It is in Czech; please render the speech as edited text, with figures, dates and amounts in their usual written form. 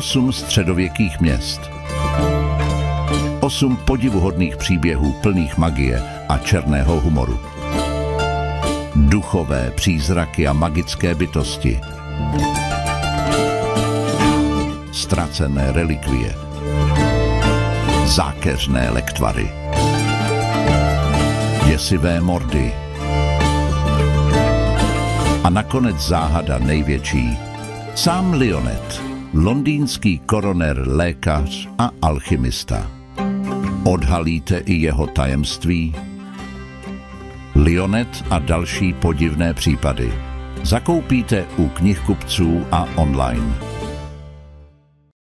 8 středověkých měst. 8 podivuhodných příběhů plných magie a černého humoru. Duchové, přízraky a magické bytosti. Ztracené relikvie. Zákeřné lektvary. Děsivé mordy. A nakonec záhada největší. Sám Lionnet, londýnský koroner, lékař a alchymista. Odhalíte i jeho tajemství? Lionnet a další podivné případy zakoupíte u knihkupců a online.